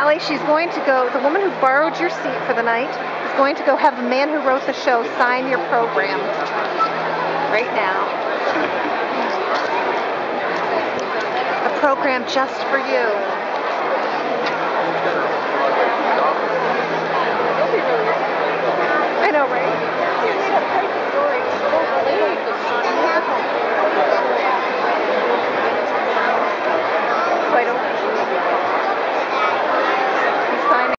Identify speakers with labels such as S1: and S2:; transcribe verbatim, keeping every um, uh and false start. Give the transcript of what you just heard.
S1: Allie, she's going to go, the woman who borrowed your seat for the night is going to go have the man who wrote the show sign your program right now. A program just for you.